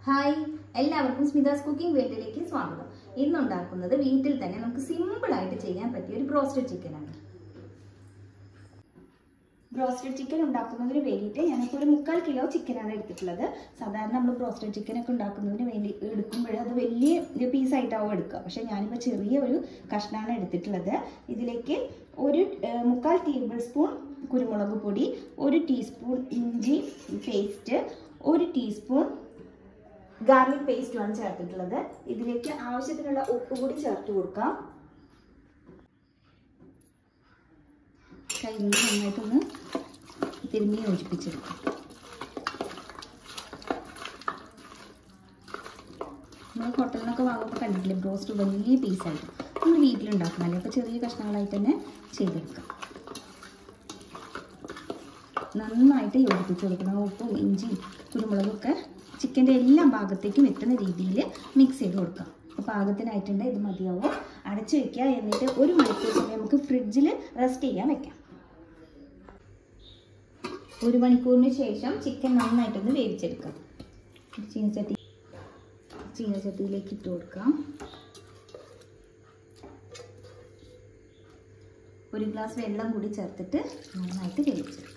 Hi, എല്ലാവർക്കും സ്മിതാസ് cooking വേൾഡിലേക്ക് സ്വാഗതം. ഇന്നുണ്ടാക്കുന്നത് വീട്ടിൽ തന്നെ നമുക്ക് സിമ്പിളായിട്ട് ചെയ്യാൻ പറ്റിയ ഒരു ബ്രോസ്റ്റഡ് ചിക്കനാണ്. ബ്രോസ്റ്റഡ് ചിക്കൻ ഉണ്ടാക്കുന്നതിന് വേണ്ടിയിട്ട് ഞാനിപ്പോൾ ഒരു 3/4 കിലോ ചിക്കനാണ് എടുത്തിട്ടുള്ളത്. സാധാരണ നമ്മൾ ബ്രോസ്റ്റഡ് ചിക്കനൊക്കെ ഉണ്ടാക്കുന്നതിന് വേണ്ടി എടുക്കുമ്പോൾ അത് വലിയ പീസായിട്ടാവും എടുക്കുക. പക്ഷേ ഞാനിപ്പോൾ ചെറിയ ഒരു കഷ്ണമാണ് എടുത്തിട്ടുള്ളത്. ഇതിലേക്ക് ഒരു 3/4 ടേബിൾ സ്പൂൺ കുരുമുളക് പൊടി, 1 ടീസ്പൂൺ ഇഞ്ചി പേസ്റ്റ്, 1 ടീസ്പൂൺ ഗാർലിക് പേസ്റ്റുമാണ് ചേർത്തിട്ടുള്ളത്. ഇതിലേക്ക് ആവശ്യത്തിനുള്ള ഉപ്പ് കൂടി ചേർത്ത് കൊടുക്കാം. കൈ നന്നായിട്ടൊന്ന് തിരുമ്മി യോജിപ്പിച്ചെടുക്കാം. നമ്മൾ ഹോട്ടലിനൊക്കെ വാങ്ങുമ്പോൾ കണ്ടിട്ടില്ലേ, ബ്രോസ്റ്റ് വലിയ പീസായിട്ട് നമ്മൾ വീട്ടിലുണ്ടാക്കണമല്ലേ. അപ്പോൾ ചെറിയ കഷ്ണങ്ങളായിട്ട് തന്നെ ചെയ്തെടുക്കാം. നന്നായിട്ട് യോജിപ്പിച്ച് കൊടുക്കണം. ഉപ്പും ഇഞ്ചിയും കുരുമുളകൊക്കെ ചിക്കൻ്റെ എല്ലാ ഭാഗത്തേക്കും എത്തുന്ന രീതിയിൽ മിക്സ് ചെയ്ത് കൊടുക്കാം. അപ്പോൾ പാകത്തിനായിട്ടുണ്ട്. ഇത് മതിയാവും. അടച്ചു വെക്കുക. എന്നിട്ട് 1 മണിക്കൂർ സമയം നമുക്ക് ഫ്രിഡ്ജിൽ റെസ്റ്റ് ചെയ്യാൻ വെക്കാം. 1 മണിക്കൂറിന് ശേഷം ചിക്കൻ നന്നായിട്ടൊന്ന് വേവിച്ചെടുക്കാം. ചീനച്ചട്ടിയിലേക്ക് ഇട്ട് കൊടുക്കാം. 1 ഗ്ലാസ് വെള്ളം കൂടി ചേർത്തിട്ട് നന്നായിട്ട് വേവിച്ചെടുക്കാം.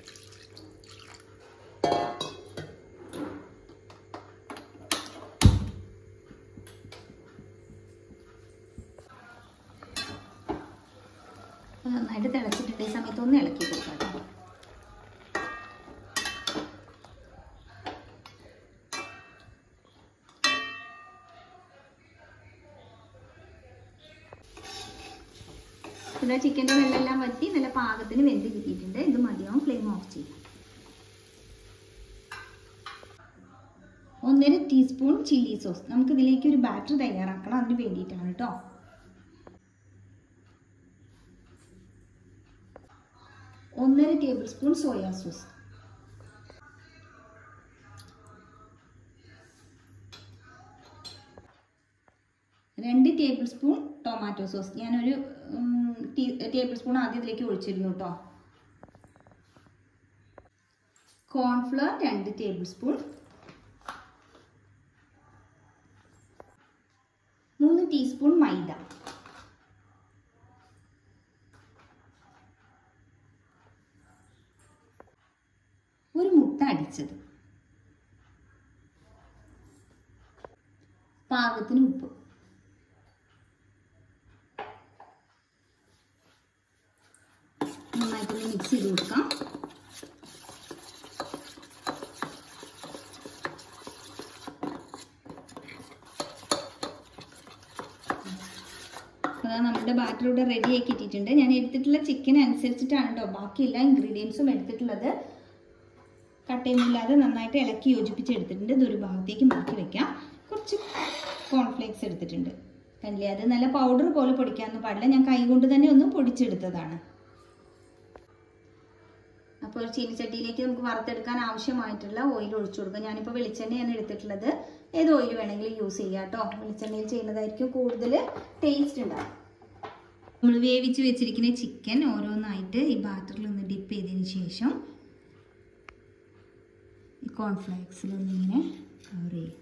നന്നായിട്ട് തിളച്ചിട്ടുണ്ട്. ഈ സമയത്ത് ഒന്ന് ഇളക്കി കൊടുക്കാം. പിന്നെ ചിക്കൻ്റെ വെള്ളമെല്ലാം വറ്റി നല്ല പാകത്തിന് വെന്ത് കിട്ടിയിട്ടുണ്ട്. ഇത് മതിയാവും. ഫ്ലെയിം ഓഫ് ചെയ്യാം. 1.5 ടീസ്പൂൺ ചില്ലി സോസ്. നമുക്ക് ഇതിലേക്ക് ഒരു ബാറ്റർ തയ്യാറാക്കണം. അതിന് വേണ്ടിയിട്ടാണ് കേട്ടോ. 1.5 tablespoon soya sauce, 2 tablespoon tomato sauce. ഞാനൊരു ടേബിൾ സ്പൂൺ ആദ്യം ഇതിലേക്ക് ഒഴിച്ചിരുന്നു കേട്ടോ. കോൺഫ്ലവർ 2 ടേബിൾ സ്പൂൺ, 3 ടീസ്പൂൺ മൈദ, 1 മുട്ട അടിച്ചത്, പാകത്തിന് ഉപ്പ്. നന്നായിട്ടൊന്ന് മിക്സ് ചെയ്ത് കൊടുക്കാം. നമ്മുടെ ബാറ്റർ ഇവിടെ റെഡി ആക്കി ഇട്ടിട്ടുണ്ട്. ഞാൻ എടുത്തിട്ടുള്ള ചിക്കൻ അനുസരിച്ചിട്ടാണ് കേട്ടോ ബാക്കി എല്ലാ ഇൻഗ്രീഡിയൻസും എടുത്തിട്ടുള്ളത്. കട്ടയൊന്നുമില്ലാതെ നന്നായിട്ട് ഇളക്കി യോജിപ്പിച്ചെടുത്തിട്ടുണ്ട്. ഇതൊരു ഭാഗത്തേക്ക് മാറ്റി വെക്കാം. കുറച്ച് കോൺഫ്ലേക്സ് എടുത്തിട്ടുണ്ട്. കണ്ടില്ലേ, അത് നല്ല പൗഡർ പോലെ പൊടിക്കാനൊന്നും പാടില്ല. ഞാൻ കൈ കൊണ്ട് തന്നെ ഒന്ന് പൊടിച്ചെടുത്തതാണ്. അപ്പോൾ ഒരു ചീനിച്ചട്ടിയിലേക്ക് നമുക്ക് വറുത്തെടുക്കാൻ ആവശ്യമായിട്ടുള്ള ഓയിൽ ഒഴിച്ചു കൊടുക്കാം. ഞാനിപ്പോൾ വെളിച്ചെണ്ണയാണ് എടുത്തിട്ടുള്ളത്. ഏത് ഓയിൽ വേണമെങ്കിലും യൂസ് ചെയ്യാം കേട്ടോ. വെളിച്ചെണ്ണയിൽ ചെയ്യുന്നതായിരിക്കും കൂടുതൽ ടേസ്റ്റ് ഉണ്ടാകും. നമ്മൾ വേവിച്ച് വെച്ചിരിക്കുന്ന ചിക്കൻ ഓരോന്നായിട്ട് ഈ ബാറ്ററിൽ ഒന്ന് ഡിപ്പ് ചെയ്തതിന് ശേഷം ഈ കോൺഫ്ലേക്സിലൊന്നിങ്ങനെ കവർ ചെയ്യും.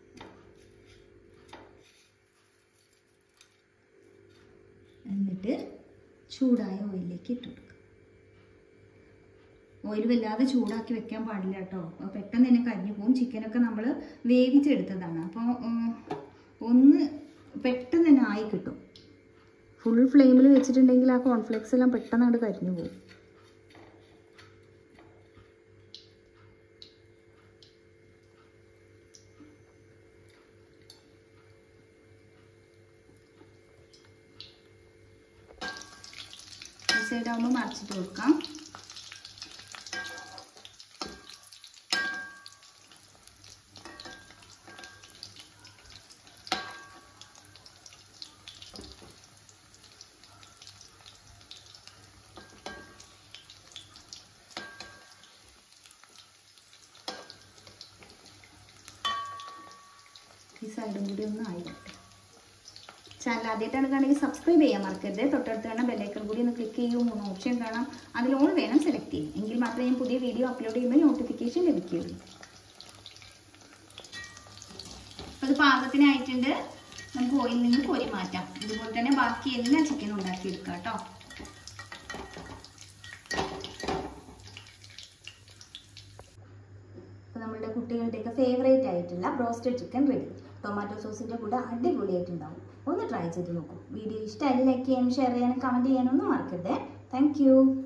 എന്നിട്ട് ചൂടായ ഓയിലിലേക്ക് ഇട്ട് കൊടുക്കുക. ഓയിൽ വല്ലാതെ ചൂടാക്കി വെക്കാൻ പാടില്ല കേട്ടോ. പെട്ടെന്ന് തന്നെ കരിഞ്ഞു പോകും. ചിക്കനൊക്കെ നമ്മൾ വേവിച്ചെടുത്തതാണ്. അപ്പോൾ ഒന്ന് പെട്ടെന്ന് തന്നെ ആയി കിട്ടും. ഫുൾ ഫ്ലെയിമിൽ വെച്ചിട്ടുണ്ടെങ്കിൽ ആ കോൺഫ്ലേക്സ് എല്ലാം പെട്ടെന്ന് അങ്ങോട്ട് കരിഞ്ഞു പോകും. ഈ സൈഡാകുമ്പോൾ മറിച്ചിട്ട് കൊടുക്കാം. ഈ സൈഡും കൂടി ഒന്ന് ആയി വരട്ടെ. ചാനൽ ആദ്യമായിട്ടാണ് കാണുമെങ്കിൽ സബ്സ്ക്രൈബ് ചെയ്യാൻ മറക്കരുത്. തൊട്ടടുത്ത് കാണാൻ ബെല്ലൈക്കൺ കൂടി ഒന്ന് ക്ലിക്ക് ചെയ്യൂ. 3 ഓപ്ഷൻ കാണാം. അതിൽ ഓൾ വേണം സെലക്ട് ചെയ്യും. എങ്കിൽ മാത്രമേ ഞാൻ പുതിയ വീഡിയോ അപ്ലോഡ് ചെയ്യുമ്പോൾ നോട്ടിഫിക്കേഷൻ ലഭിക്കുകയുള്ളൂ. അത് പാകത്തിനായിട്ടുണ്ട്. നമുക്ക് ഓയിലിൽ നിന്ന് കോരി മാറ്റാം. ഇതുപോലെ തന്നെ ബാക്കി എല്ലാ ചിക്കനും ഉണ്ടാക്കിയെടുക്കാം കേട്ടോ. അപ്പോൾ നമ്മളുടെ കുട്ടികളുടെയൊക്കെ ഫേവറേറ്റ് ആയിട്ടുള്ള ബ്രോസ്റ്റഡ് ചിക്കൻ റെഡി. ടൊമാറ്റോ സോസിൻ്റെ കൂടെ അടിപൊളിയായിട്ടുണ്ടാവും. ഒന്ന് ട്രൈ ചെയ്ത് നോക്കൂ. വീഡിയോ ഇഷ്ടമായി ലൈക്ക് ചെയ്യാനും ഷെയർ ചെയ്യാനും കമൻറ്റ് ചെയ്യാനൊന്നും മറക്കരുത്. താങ്ക്